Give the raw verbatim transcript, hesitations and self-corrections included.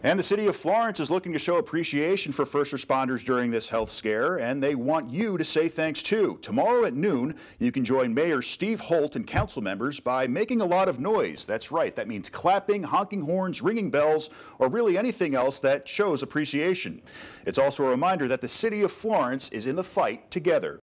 And the city of Florence is looking to show appreciation for first responders during this health scare, and they want you to say thanks too. Tomorrow at noon, you can join Mayor Steve Holt and council members by making a lot of noise. That's right, that means clapping, honking horns, ringing bells, or really anything else that shows appreciation. It's also a reminder that the city of Florence is in the fight together.